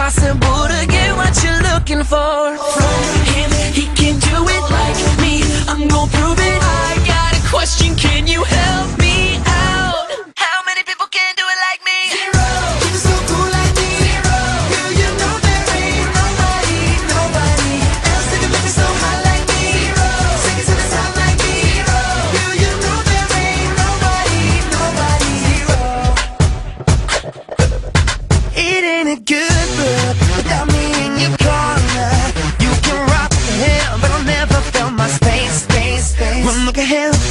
impossible to get what you're looking for from him. He can do it like me, I'm gonna prove it. I got a question, can you help me out? How many people can do it like me? Zero. You're so cool like me. Zero. You know there ain't nobody else that can make me so hot like me. Zero. Sing it to the sound like me. Zero. You know there ain't nobody. Zero. It ain't a good look without me in your corner. You can rock the hell, but I'll never fill my space. One look ahead.